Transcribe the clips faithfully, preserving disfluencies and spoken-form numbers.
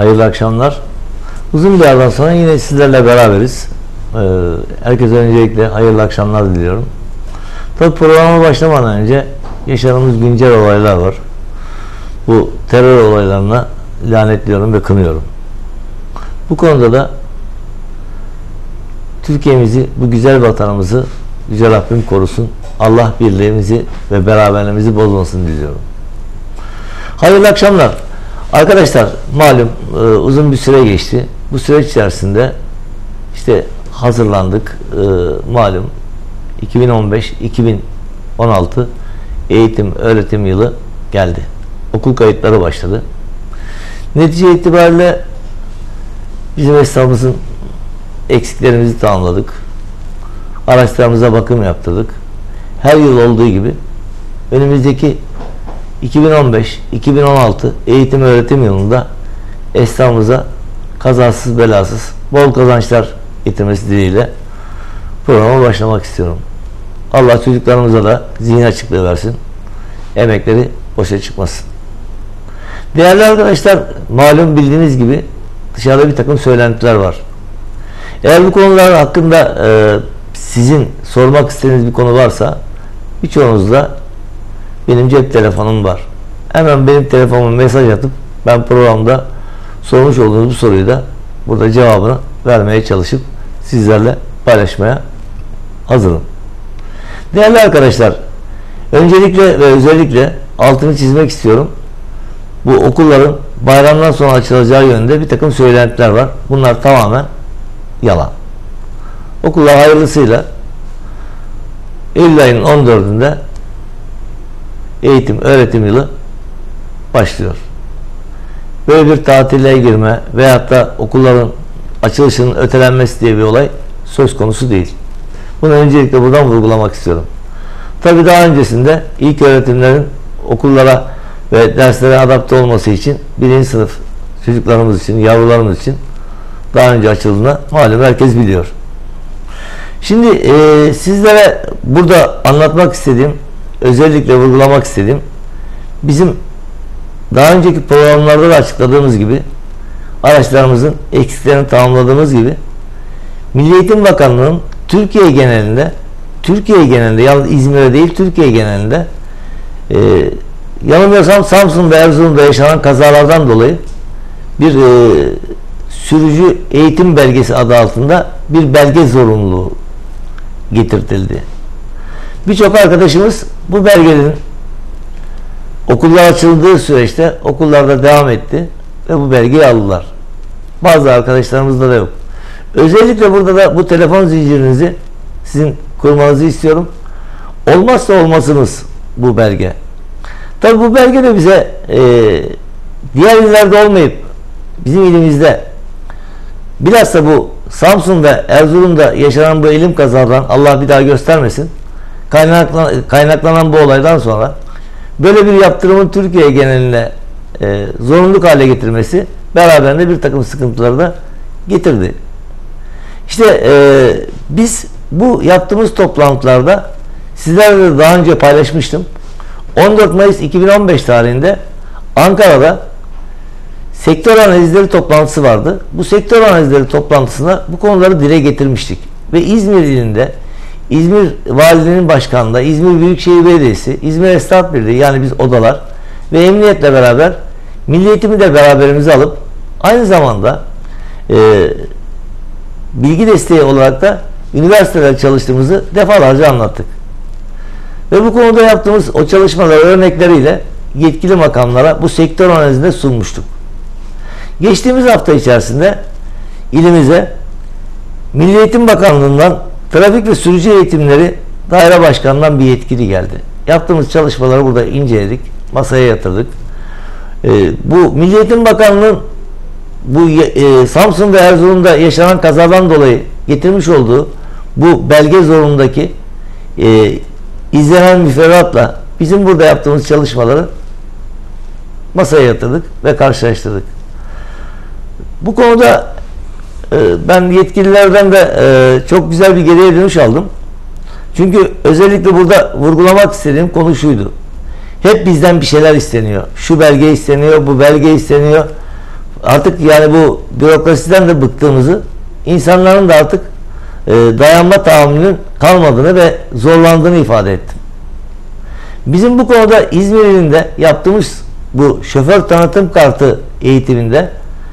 Hayırlı akşamlar. Uzun bir aradan sonra yine sizlerle beraberiz. Ee, herkese öncelikle hayırlı akşamlar diliyorum. Tabi programa başlamadan önce yaşadığımız güncel olaylar var. Bu terör olaylarına lanetliyorum ve kınıyorum. Bu konuda da Türkiye'mizi, bu güzel vatanımızı Yüce Rabbim korusun. Allah birliğimizi ve beraberliğimizi bozmasın diliyorum. Hayırlı akşamlar. Arkadaşlar malum e, uzun bir süre geçti. Bu süreç içerisinde işte hazırlandık. E, malum iki bin on beş iki bin on altı eğitim öğretim yılı geldi. Okul kayıtları başladı. Netice itibariyle bizim esnafımızın eksiklerimizi tamamladık. Araçlarımıza bakım yaptırdık. Her yıl olduğu gibi önümüzdeki iki bin on beş iki bin on altı eğitim öğretim yılında esnafımıza kazasız belasız bol kazançlar getirmesi dileğiyle programa başlamak istiyorum. Allah çocuklarımıza da zihin açıklığı versin. Emekleri boşa çıkmasın. Değerli arkadaşlar, malum bildiğiniz gibi dışarıda bir takım söylentiler var. Eğer bu konular hakkında e, sizin sormak istediğiniz bir konu varsa birçoğunuzda benim cep telefonum var. Hemen benim telefonuma mesaj atıp ben programda sormuş olduğunuz bu soruyu da burada cevabını vermeye çalışıp sizlerle paylaşmaya hazırım. Değerli arkadaşlar, öncelikle ve özellikle altını çizmek istiyorum. Bu okulların bayramdan sonra açılacağı yönünde bir takım söylentiler var. Bunlar tamamen yalan. Okullar hayırlısıyla Eylül ayının on dördünde eğitim öğretim yılı başlıyor. Böyle bir tatile girme veyahut da okulların açılışının ötelenmesi diye bir olay söz konusu değil. Bunu öncelikle buradan vurgulamak istiyorum. Tabi daha öncesinde ilk öğretimlerin okullara ve derslere adapte olması için birinci sınıf çocuklarımız için, yavrularımız için daha önce açıldığını malum herkes biliyor. Şimdi e, sizlere burada anlatmak istediğim, özellikle vurgulamak istediğim, bizim daha önceki programlarda da açıkladığımız gibi araçlarımızın eksiklerini tamamladığımız gibi Milli Eğitim Bakanlığı'nın Türkiye genelinde Türkiye genelinde yalnız İzmir'e değil Türkiye genelinde e, yanılmıyorsam Samsun ve Erzurum'da yaşanan kazalardan dolayı bir e, sürücü eğitim belgesi adı altında bir belge zorunluluğu getirtildi. Birçok arkadaşımız bu belgenin okullar açıldığı süreçte okullarda devam etti ve bu belgeyi aldılar. Bazı arkadaşlarımızda da yok. Özellikle burada da bu telefon zincirinizi sizin kurmanızı istiyorum. Olmazsa olmazımız bu belge. Tabi bu belge de bize e, diğer illerde olmayıp bizim ilimizde bilhassa bu Samsun ve Erzurum'da yaşanan bu eğilim kazadan Allah bir daha göstermesin. Kaynaklan, kaynaklanan bu olaydan sonra böyle bir yaptırımın Türkiye geneline e, zorunluluk hale getirmesi beraberinde bir takım sıkıntıları da getirdi. İşte e, biz bu yaptığımız toplantılarda sizlerle de daha önce paylaşmıştım. on dört Mayıs iki bin on beş tarihinde Ankara'da sektör analizleri toplantısı vardı. Bu sektör analizleri toplantısına bu konuları dile getirmiştik. Ve İzmir ilinde İzmir Valiliğinin Başkanlığı, İzmir Büyükşehir Belediyesi, İzmir Esnaf Birliği yani biz odalar ve emniyetle beraber Milli Eğitimi de beraberimize alıp aynı zamanda e, bilgi desteği olarak da üniversitelerde çalıştığımızı defalarca anlattık. Ve bu konuda yaptığımız o çalışmalar örnekleriyle yetkili makamlara bu sektör analizinde sunmuştuk. Geçtiğimiz hafta içerisinde ilimize Milli Eğitim Bakanlığı'ndan Trafik ve Sürücü Eğitimleri Daire Başkanı'ndan bir yetkili geldi. Yaptığımız çalışmaları burada inceledik, masaya yatırdık. Ee, bu Milli Eğitim Bakanlığı'nın bu e, Samsun ve Erzurum'da yaşanan kazadan dolayı getirmiş olduğu bu belge zorundaki e, izlenen müfredatla bizim burada yaptığımız çalışmaları masaya yatırdık ve karşılaştırdık. Bu konuda e, ben yetkililerden de e, çok güzel bir geriye dönüş aldım. Çünkü özellikle burada vurgulamak istediğim konu şuydu. Hep bizden bir şeyler isteniyor. Şu belge isteniyor, bu belge isteniyor. artık yani bu bürokrasiden de bıktığımızı, insanların da artık e, dayanma tahammülünün kalmadığını ve zorlandığını ifade ettim. Bizim bu konuda İzmir ilinde yaptığımız bu şoför tanıtım kartı eğitiminde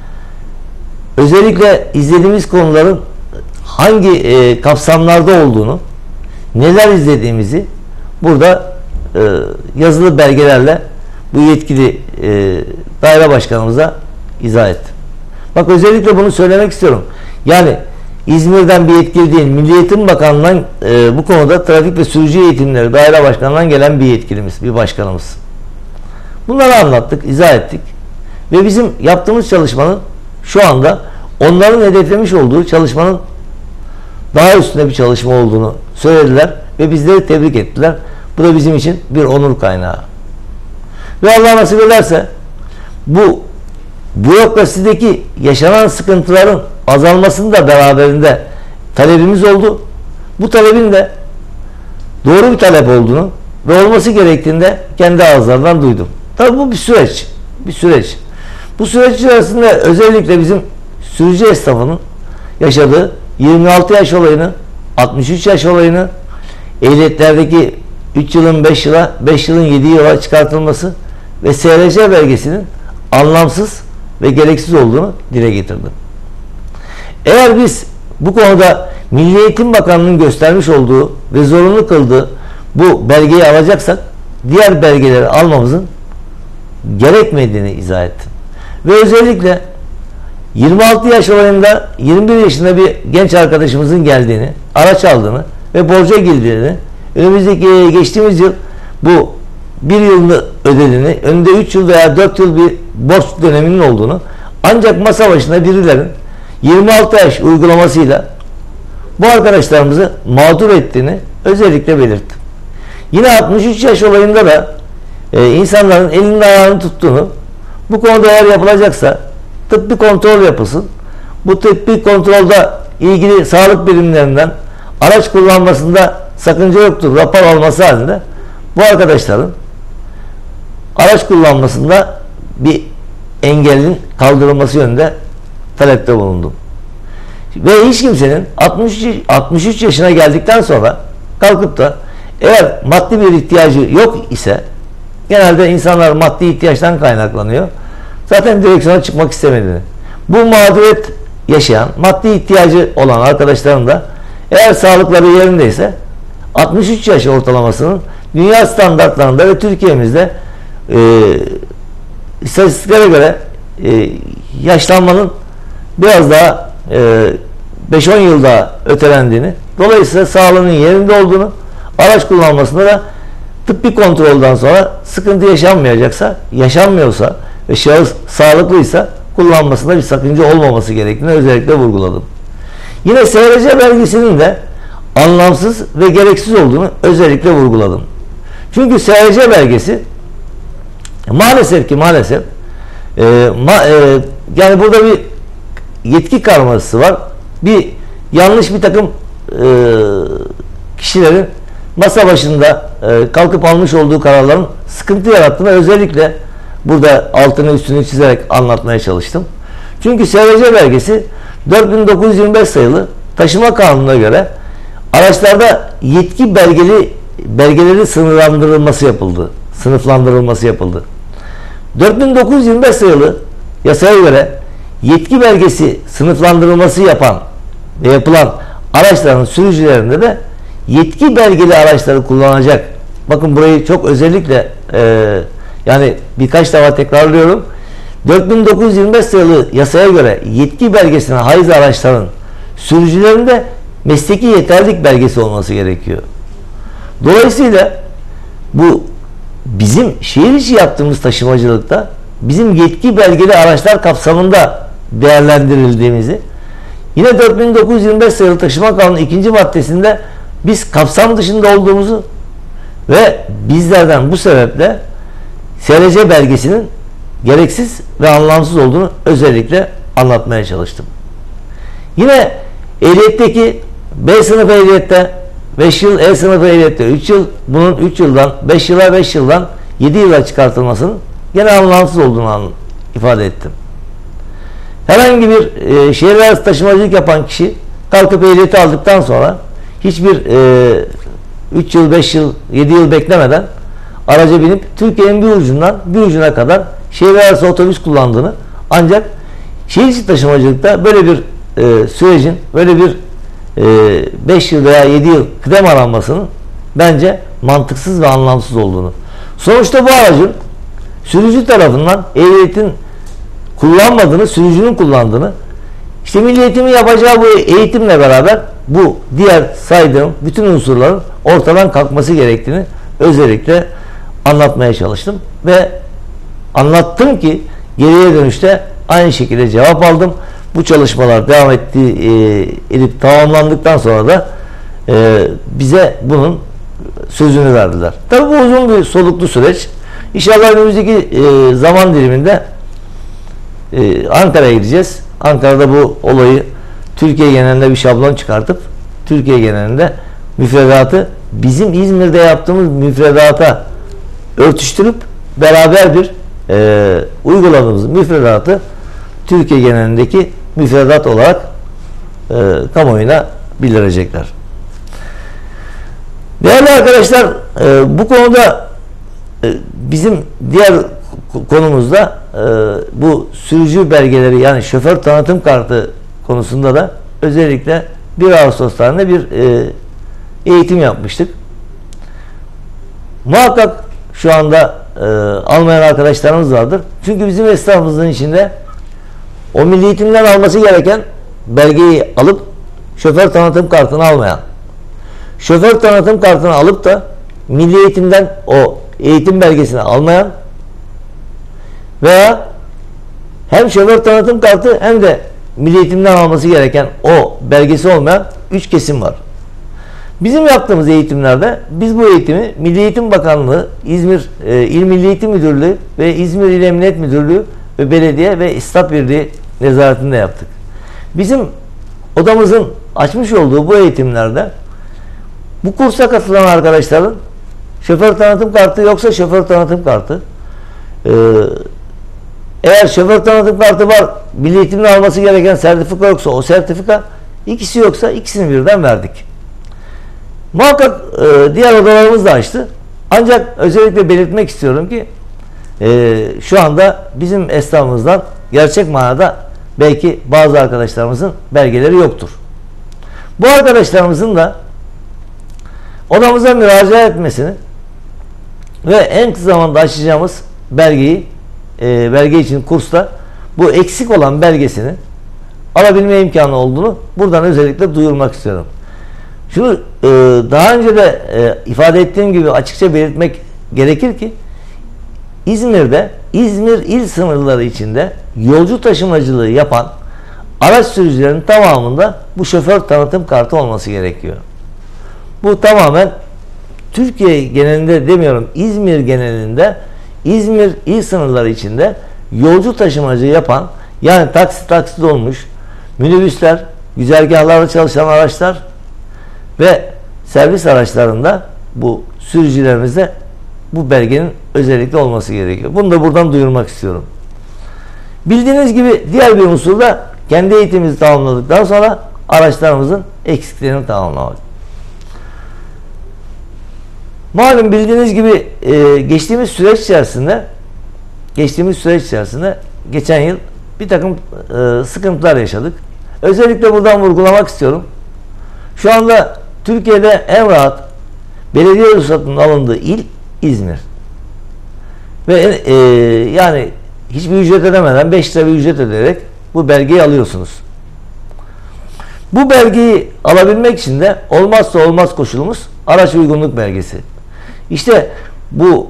özellikle izlediğimiz konuların hangi e, kapsamlarda olduğunu, neler izlediğimizi burada e, yazılı belgelerle bu yetkili e, daire başkanımıza izah ettim. Bak, özellikle bunu söylemek istiyorum. Yani İzmir'den bir yetkili değil, Milli Eğitim Bakanlığı'ndan e, bu konuda trafik ve sürücü eğitimleri daire başkanlığından gelen bir yetkilimiz, bir başkanımız. Bunları anlattık, izah ettik ve bizim yaptığımız çalışmanın şu anda onların hedeflemiş olduğu çalışmanın daha üstünde bir çalışma olduğunu söylediler ve bizleri tebrik ettiler. Bu da bizim için bir onur kaynağı. Ve Allah nasip ederse bu bürokrasideki yaşanan sıkıntıların azalmasını da beraberinde talebimiz oldu. Bu talebin de doğru bir talep olduğunu ve olması gerektiğinde kendi ağızlarından duydum. Tabii bu bir süreç. Bir süreç. Bu süreç içerisinde özellikle bizim sürücü esnafının yaşadığı yirmi altı yaş olayını, altmış üç yaş olayını, ehliyetlerdeki üç yılın beş yıla, beş yılın yedi yıla çıkartılması ve S R C belgesinin anlamsız ve gereksiz olduğunu dile getirdim. Eğer biz bu konuda Milli Eğitim Bakanlığı'nın göstermiş olduğu ve zorunlu kıldığı bu belgeyi alacaksak diğer belgeleri almamızın gerekmediğini izah ettim. Ve özellikle yirmi altı yaş olayında yirmi bir yaşında bir genç arkadaşımızın geldiğini, araç aldığını ve borca girdiğini, önümüzdeki geçtiğimiz yıl bu bir yılını ödediğini, önünde üç yıl veya dört yıl bir borç döneminin olduğunu, ancak masa başında birilerin yirmi altı yaş uygulamasıyla bu arkadaşlarımızı mağdur ettiğini özellikle belirttim. Yine altmış üç yaş olayında da e, insanların elini ayağını tuttuğunu, bu konuda eğer yapılacaksa tıbbi kontrol yapılsın. Bu tıbbi kontrolde ilgili sağlık birimlerinden araç kullanmasında sakınca yoktur rapor alması halinde bu arkadaşların araç kullanmasında bir engelin kaldırılması yönünde talepte bulundum. Ve hiç kimsenin altmış üç yaşına geldikten sonra kalkıp da eğer maddi bir ihtiyacı yok ise, genelde insanlar maddi ihtiyaçtan kaynaklanıyor, zaten direksiyona çıkmak istemediğini, bu mağduriyet yaşayan, maddi ihtiyacı olan arkadaşların da eğer sağlıkları yerindeyse altmış üç yaş ortalamasının dünya standartlarında ve Türkiye'mizde e, istatistiklere göre e, yaşlanmanın biraz daha e, beş on yıl daha ötelendiğini, dolayısıyla sağlığının yerinde olduğunu, araç kullanmasında da tıbbi kontrolden sonra sıkıntı yaşanmayacaksa, yaşanmıyorsa ve şahıs sağlıklıysa kullanmasında bir sakınca olmaması gerektiğini özellikle vurguladım. Yine S R C belgesinin de anlamsız ve gereksiz olduğunu özellikle vurguladım. Çünkü S R C belgesi maalesef ki maalesef e, ma, e, yani burada bir yetki karmaşası var. Bir yanlış bir takım e, kişilerin masa başında e, kalkıp almış olduğu kararların sıkıntı yarattığını özellikle burada altını üstünü çizerek anlatmaya çalıştım. Çünkü S R C belgesi dört bin dokuz yüz yirmi beş sayılı taşıma kanununa göre araçlarda yetki belgeli belgeleri sınırlandırılması yapıldı. Sınıflandırılması yapıldı. dört bin dokuz yüz yirmi beş sayılı yasaya göre yetki belgesi sınıflandırılması yapan ve yapılan araçların sürücülerinde de yetki belgeli araçları kullanacak. Bakın burayı çok özellikle e, yani birkaç defa tekrarlıyorum. dört bin dokuz yüz yirmi beş sayılı yasaya göre yetki belgesine haiz araçların sürücülerinde mesleki yeterlilik belgesi olması gerekiyor. Dolayısıyla bu bizim şehir içi yaptığımız taşımacılıkta bizim yetki belgeli araçlar kapsamında değerlendirildiğimizi, yine dört bin dokuz yüz yirmi beş sayılı taşıma kanunu ikinci maddesinde biz kapsam dışında olduğumuzu ve bizlerden bu sebeple S R C belgesinin gereksiz ve anlamsız olduğunu özellikle anlatmaya çalıştım. Yine ehliyetteki B sınıfı ehliyette beş yıl, E sınıfı ehliyette üç yıl, bunun üç yıldan beş yıla, beş yıldan yedi yıla çıkartılmasının gene anlamsız olduğunu ifade ettim. Herhangi bir e, şehir arası taşımacılık yapan kişi kalkıp ehliyeti aldıktan sonra hiçbir e, üç yıl, beş yıl, yedi yıl beklemeden araca binip Türkiye'nin bir ucundan bir ucuna kadar şehir arası otobüs kullandığını, ancak şehir içi taşımacılıkta böyle bir e, sürecin, böyle bir beş yıl veya yedi yıl kıdem aranmasının bence mantıksız ve anlamsız olduğunu. Sonuçta bu aracın sürücü tarafından ehliyetin kullanmadığını, sürücünün kullandığını, işte milli eğitimin yapacağı bu eğitimle beraber bu diğer saydığım bütün unsurların ortadan kalkması gerektiğini özellikle anlatmaya çalıştım ve anlattım ki geriye dönüşte aynı şekilde cevap aldım. Bu çalışmalar devam etti, e, edip tamamlandıktan sonra da e, bize bunun sözünü verdiler. Tabii bu uzun bir soluklu süreç. İnşallah önümüzdeki e, zaman diliminde e, Ankara'ya gideceğiz. Ankara'da bu olayı Türkiye genelinde bir şablon çıkartıp Türkiye genelinde müfredatı bizim İzmir'de yaptığımız müfredata örtüştürüp beraber bir e, uyguladığımız müfredatı Türkiye genelindeki müfredat olarak e, kamuoyuna bildirecekler. Değerli arkadaşlar, e, bu konuda e, bizim diğer konumuzda e, bu sürücü belgeleri, yani şoför tanıtım kartı konusunda da özellikle bir Ağustos tarihinde bir e, eğitim yapmıştık. Muhakkak şu anda e, almayan arkadaşlarımız vardır. Çünkü bizim esnafımızın içinde o milli eğitimden alması gereken belgeyi alıp şoför tanıtım kartını almayan, şoför tanıtım kartını alıp da milli eğitimden o eğitim belgesini almayan veya hem şoför tanıtım kartı hem de milli eğitimden alması gereken o belgesi olmayan üç kesim var. Bizim yaptığımız eğitimlerde biz bu eğitimi Milli Eğitim Bakanlığı, İzmir e, İl Milli Eğitim Müdürlüğü ve İzmir İl Emniyet Müdürlüğü ve belediye ve İstaf Birliği nezaretinde yaptık. Bizim odamızın açmış olduğu bu eğitimlerde bu kursa katılan arkadaşların şoför tanıtım kartı yoksa şoför tanıtım kartı, ee, eğer şoför tanıtım kartı var, milli eğitimden alması gereken sertifika yoksa o sertifika, ikisi yoksa ikisini birden verdik. Muhakkak e, diğer odalarımız da açtı. Ancak özellikle belirtmek istiyorum ki e, şu anda bizim esnafımızdan gerçek manada belki bazı arkadaşlarımızın belgeleri yoktur. Bu arkadaşlarımızın da odamıza müracaat etmesini ve en kısa zamanda açacağımız belgeyi e, belge için kursta bu eksik olan belgesini alabilme imkanı olduğunu buradan özellikle duyurmak istiyorum. Şunu e, daha önce de e, ifade ettiğim gibi açıkça belirtmek gerekir ki İzmir'de, İzmir il sınırları içinde yolcu taşımacılığı yapan araç sürücülerinin tamamında bu şoför tanıtım kartı olması gerekiyor. Bu tamamen Türkiye genelinde demiyorum, İzmir genelinde, İzmir il sınırları içinde yolcu taşımacı yapan, yani taksi taksi dolmuş, minibüsler, güzergahlarda çalışan araçlar ve servis araçlarında bu sürücülerimizde bu belgenin özellikle olması gerekiyor. Bunu da buradan duyurmak istiyorum. Bildiğiniz gibi diğer bir unsur da kendi eğitimimizi tamamladıktan sonra araçlarımızın eksiklerini tamamlamak. Malum bildiğiniz gibi e, geçtiğimiz süreç içerisinde geçtiğimiz süreç içerisinde geçen yıl bir takım e, sıkıntılar yaşadık. Özellikle buradan vurgulamak istiyorum. Şu anda Türkiye'de en rahat belediye ruhsatının alındığı il İzmir. Ve e, yani hiçbir ücret ödemeden beş lira bir ücret ödeyerek bu belgeyi alıyorsunuz. Bu belgeyi alabilmek için de olmazsa olmaz koşulumuz araç uygunluk belgesi. İşte bu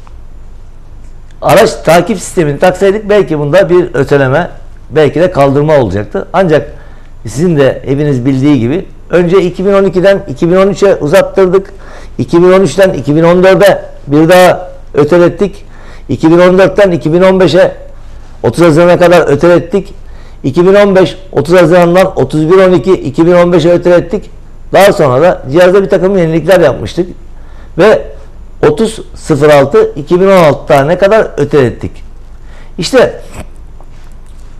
araç takip sistemini taksaydık belki bunda bir öteleme, belki de kaldırma olacaktı. Ancak sizin de hepiniz bildiği gibi önce iki bin on ikiden iki bin on üçe uzattırdık. iki bin on üçten iki bin on dörde bir daha ötelettik. iki bin on dörtten iki bin on beşe otuz Haziran'a kadar ötelettik. iki bin on beş otuz Haziran'dan otuz bir on iki iki bin on beşe ötelettik. Daha sonra da cihazda bir takım yenilikler yapmıştık. Ve otuz altı iki bin on altı tarihine kadar ötelettik. İşte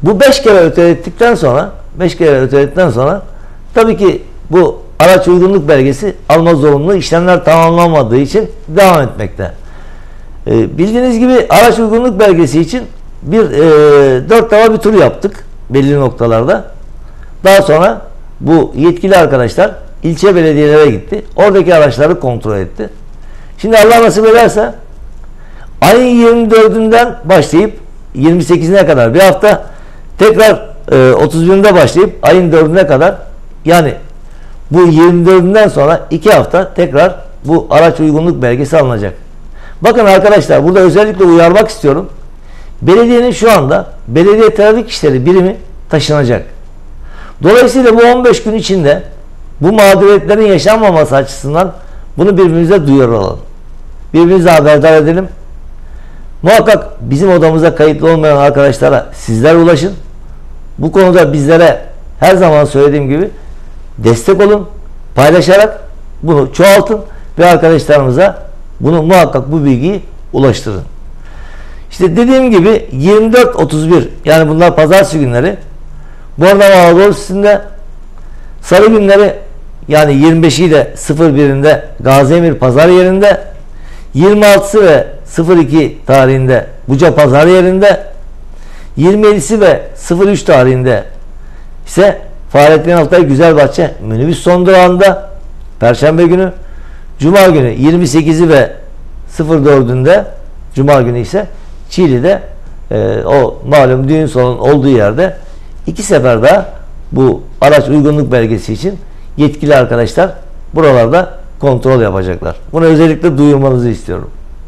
Bu beş kere ötelettikten sonra beş kere öteledikten sonra tabii ki bu araç uygunluk belgesi alma zorunlu, işlemler tamamlanmadığı için devam etmekte. E, bildiğiniz gibi araç uygunluk belgesi için bir e, dört defa bir tur yaptık belli noktalarda. Daha sonra bu yetkili arkadaşlar ilçe belediyelere gitti. Oradaki araçları kontrol etti. Şimdi Allah nasip ederse ayın yirmi dördünden başlayıp yirmi sekizine kadar bir hafta, tekrar e, otuz birinde başlayıp ayın dördüne kadar, yani bu yirmi dördünden sonra iki hafta tekrar bu araç uygunluk belgesi alınacak. Bakın arkadaşlar, burada özellikle uyarmak istiyorum. Belediyenin şu anda belediye trafik işleri birimi taşınacak. Dolayısıyla bu on beş gün içinde bu mağduriyetlerin yaşanmaması açısından bunu birbirimize duyuralım. Birbirimize haberdar edelim. Muhakkak bizim odamıza kayıtlı olmayan arkadaşlara sizler ulaşın. Bu konuda bizlere her zaman söylediğim gibi destek olun. Paylaşarak bunu çoğaltın ve arkadaşlarımıza bunu muhakkak bu bilgiyi ulaştırın. İşte dediğim gibi yirmi dört otuz bir, yani bunlar pazartesi günleri Bornova Anadolu Sesi'nde, salı günleri yani yirmi beşiyle sıfır birinde Gaziemir Pazar yerinde, yirmi altısı ve sıfır iki tarihinde Buca Pazar yerinde, yirmi yedisi ve sıfır üç tarihinde ise Fahrettin Altay Güzelbahçe minibüs son durağında Perşembe günü, Cuma günü yirmi sekizi ve sıfır dördünde Cuma günü ise Çiğli'de e, o malum düğün salonunun olduğu yerde iki sefer daha bu araç uygunluk belgesi için yetkili arkadaşlar buralarda kontrol yapacaklar. Bunu özellikle duyurmanızı istiyorum.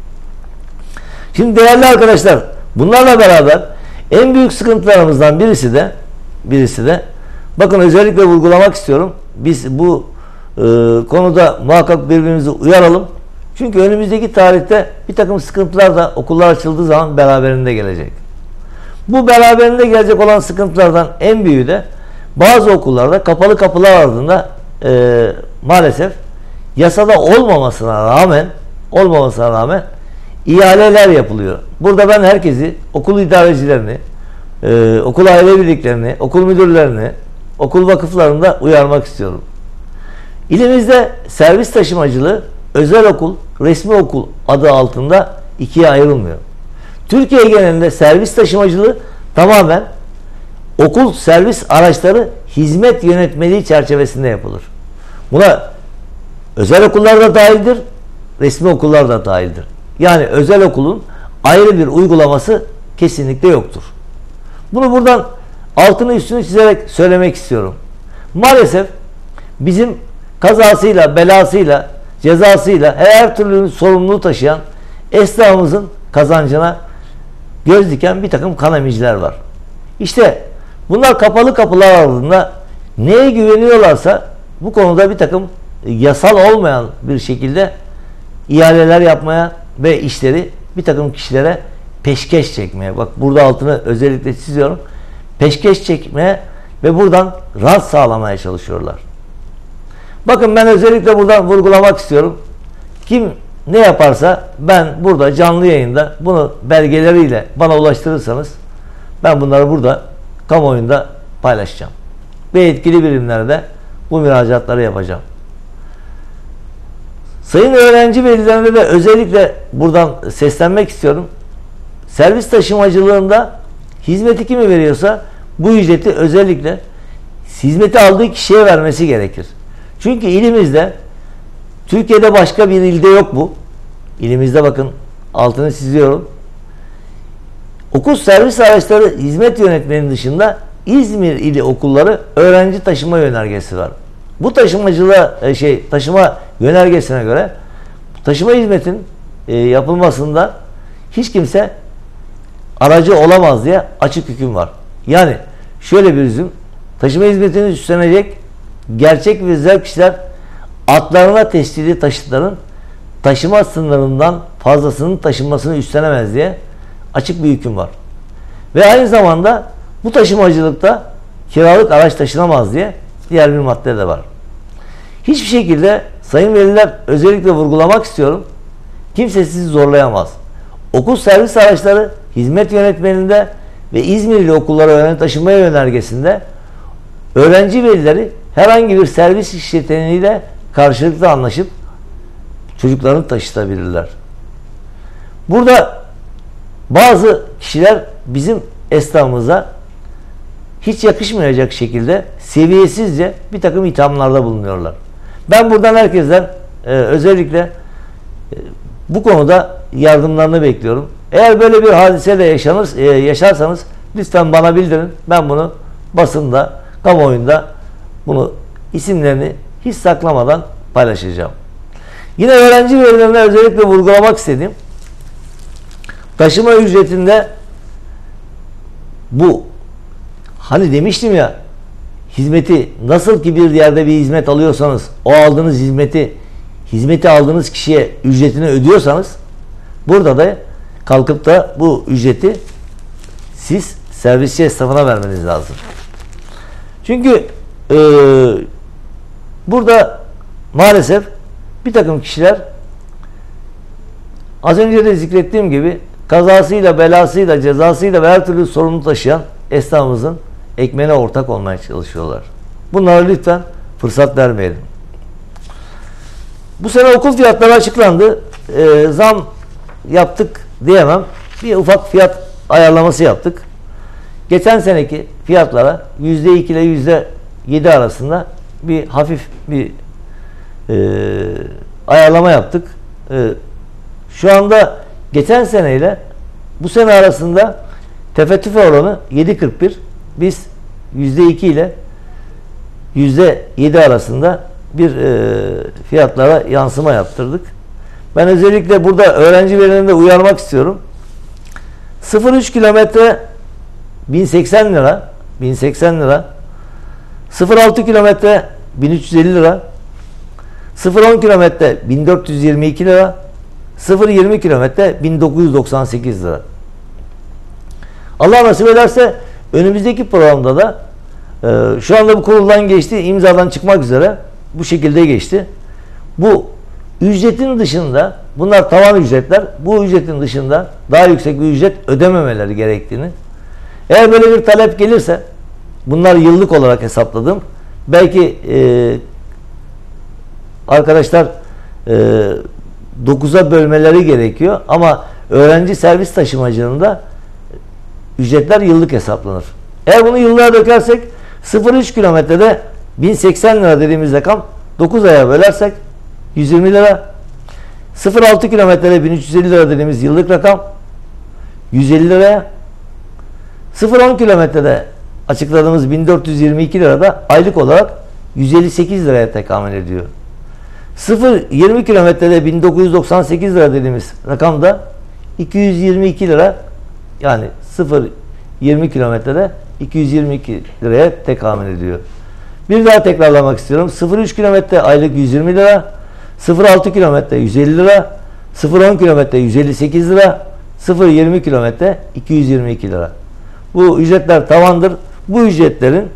Şimdi değerli arkadaşlar, bunlarla beraber en büyük sıkıntılarımızdan birisi de birisi de bakın özellikle vurgulamak istiyorum. Biz bu e, konuda muhakkak birbirimizi uyaralım. Çünkü önümüzdeki tarihte bir takım sıkıntılar da okullar açıldığı zaman beraberinde gelecek. Bu beraberinde gelecek olan sıkıntılardan en büyüğü de bazı okullarda kapalı kapılar ardında e, maalesef yasada olmamasına rağmen olmamasına rağmen ihaleler yapılıyor. Burada ben herkesi, okul idarecilerini, e, okul aile birliklerini, okul müdürlerini, okul vakıflarında uyarmak istiyorum. İlimizde servis taşımacılığı özel okul, resmi okul adı altında ikiye ayrılmıyor. Türkiye genelinde servis taşımacılığı tamamen okul servis araçları hizmet yönetmeliği çerçevesinde yapılır. Buna özel okullar da dahildir, resmi okullar da dahildir. Yani özel okulun ayrı bir uygulaması kesinlikle yoktur. Bunu buradan altını üstünü çizerek söylemek istiyorum. Maalesef bizim kazasıyla, belasıyla, cezasıyla her türlü sorumluluğu taşıyan esnafımızın kazancına göz diken bir takım kanemiciler var. İşte bunlar kapalı kapılar ardında neye güveniyorlarsa bu konuda bir takım yasal olmayan bir şekilde ihaleler yapmaya ve işleri bir takım kişilere peşkeş çekmeye, bak burada altını özellikle çiziyorum, peşkeş çekmeye ve buradan rant sağlamaya çalışıyorlar. Bakın ben özellikle buradan vurgulamak istiyorum. Kim ne yaparsa ben burada canlı yayında bunu belgeleriyle bana ulaştırırsanız ben bunları burada kamuoyunda paylaşacağım. Ve yetkili birimlerde bu müracaatları yapacağım. Sayın öğrenci velilerine de özellikle buradan seslenmek istiyorum. Servis taşımacılığında hizmeti kimi veriyorsa bu ücreti özellikle hizmeti aldığı kişiye vermesi gerekir. Çünkü ilimizde, Türkiye'de başka bir ilde yok bu. İlimizde bakın altını çiziyorum. Okul servis araçları hizmet yönetmenin dışında İzmir ili okulları öğrenci taşıma yönergesi var. Bu taşımacılığa şey taşıma yönergesine göre taşıma hizmetin e, yapılmasında hiç kimse aracı olamaz diye açık hüküm var. Yani şöyle bir üzüm, taşıma hizmetini üstlenecek gerçek ve özel kişiler atlarına tescilli taşıtların taşıma sınırından fazlasının taşınmasını üstlenemez diye açık bir hüküm var. Ve aynı zamanda bu taşımacılıkta kiralık araç taşınamaz diye diğer bir madde de var. Hiçbir şekilde sayın veliler özellikle vurgulamak istiyorum. Kimse sizi zorlayamaz. Okul servis araçları hizmet yönetmeninde ve İzmirli okullara öğrenci taşınmaya yönergesinde öğrenci velileri herhangi bir servis işleteniyle karşılıklı anlaşıp çocuklarını taşıtabilirler. Burada bazı kişiler bizim esnafımıza hiç yakışmayacak şekilde seviyesizce bir takım ithamlarda bulunuyorlar. Ben buradan herkesten e, özellikle e, bu konuda yardımlarını bekliyorum. Eğer böyle bir hadiseyle yaşanır, e, yaşarsanız lütfen bana bildirin. Ben bunu basında, kamuoyunda bunu isimlerini hiç saklamadan paylaşacağım. Yine öğrenci velilerine özellikle vurgulamak istediğim, taşıma ücretinde bu hani demiştim ya, hizmeti nasıl ki bir yerde bir hizmet alıyorsanız o aldığınız hizmeti hizmeti aldığınız kişiye ücretini ödüyorsanız burada da kalkıp da bu ücreti siz servisçi esnafına vermeniz lazım. Çünkü e, burada maalesef bir takım kişiler az önce de zikrettiğim gibi kazasıyla, belasıyla, cezasıyla ve her türlü sorunu taşıyan esnafımızın ekmeğine ortak olmaya çalışıyorlar. Bunlara lütfen fırsat vermeyelim. Bu sene okul fiyatları açıklandı. E, zam yaptık diyemem. Bir ufak fiyat ayarlaması yaptık. Geçen seneki fiyatlara yüzde iki ile yüzde yedi arasında bir hafif bir e, ayarlama yaptık. E, şu anda geçen seneyle bu sene arasında tefe oranı yedi kırk bir. Biz yüzde iki ile yüzde yedi arasında bir e, fiyatlara yansıma yaptırdık. Ben özellikle burada öğrenci velilerini de uyarmak istiyorum. sıfır üç kilometre bin seksen lira, bin seksen lira, sıfır altı kilometre bin üç yüz elli lira, sıfır on kilometre bin dört yüz yirmi iki lira, sıfır yirmi kilometre bin dokuz yüz doksan sekiz lira. Allah nasip ederse önümüzdeki programda da e, şu anda bu kuruldan geçti, imzadan çıkmak üzere bu şekilde geçti. Bu ücretin dışında, bunlar tavan ücretler, bu ücretin dışında daha yüksek bir ücret ödememeleri gerektiğini, eğer böyle bir talep gelirse, bunlar yıllık olarak hesapladım. Belki e, arkadaşlar e, dokuza bölmeleri gerekiyor ama öğrenci servis taşımacılığında da ücretler yıllık hesaplanır. Eğer bunu yıllığa dökersek sıfır üç kilometrede bin seksen lira dediğimiz rakam dokuz aya bölersek yüz yirmi lira, sıfır altı kilometrede bin üç yüz elli lira dediğimiz yıllık rakam yüz elli liraya, sıfır on kilometrede açıkladığımız bin dört yüz yirmi iki lirada aylık olarak yüz elli sekiz liraya tekamül ediyor. sıfır yirmi kilometrede bin dokuz yüz doksan sekiz lira dediğimiz rakam da iki yüz yirmi iki lira, yani sıfır yirmi kilometrede iki yüz yirmi iki liraya tekamül ediyor. Bir daha tekrarlamak istiyorum. sıfır üç kilometre aylık yüz yirmi lira, sıfır altı kilometre yüz elli lira, sıfır on kilometre yüz elli sekiz lira, sıfır yirmi kilometre iki yüz yirmi iki lira. Bu ücretler tavandır. Bu ücretlerin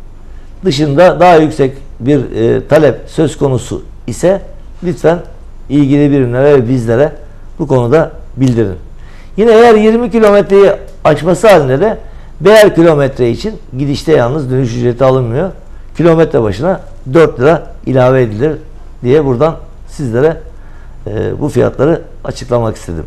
dışında daha yüksek bir e, talep söz konusu ise lütfen ilgili birimlere ve bizlere bu konuda bildirin. Yine eğer yirmi kilometreyi aşması halinde de birer kilometre için gidişte yalnız dönüş ücreti alınmıyor. Kilometre başına dört lira ilave edilir diye buradan sizlere e, bu fiyatları açıklamak istedim.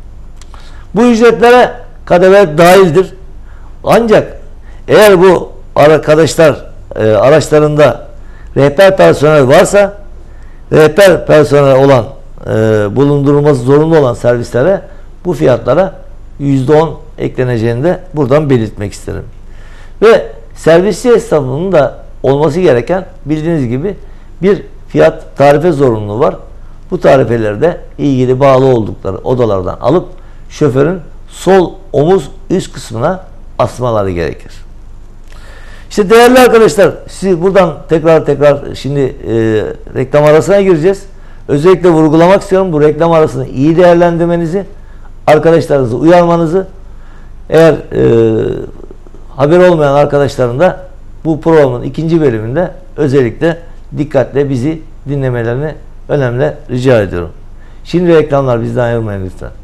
Bu ücretlere K D V dahildir. Ancak eğer bu arkadaşlar e, araçlarında rehber personel varsa, rehber personel olan e, bulundurulması zorunlu olan servislere bu fiyatlara yüzde on ekleneceğini de buradan belirtmek isterim. Ve servisçi esnafının da olması gereken, bildiğiniz gibi, bir fiyat tarife zorunluluğu var. Bu tarifeleri de ilgili bağlı oldukları odalardan alıp şoförün sol omuz üst kısmına asmaları gerekir. İşte değerli arkadaşlar, sizi buradan tekrar tekrar şimdi e, reklam arasına gireceğiz. Özellikle vurgulamak istiyorum, bu reklam arasını iyi değerlendirmenizi, arkadaşlarınızı uyarmanızı, eğer e, haber olmayan arkadaşların da bu programın ikinci bölümünde özellikle dikkatle bizi dinlemelerini önemli rica ediyorum. Şimdi reklamlar, bizden ayrılmayın lütfen.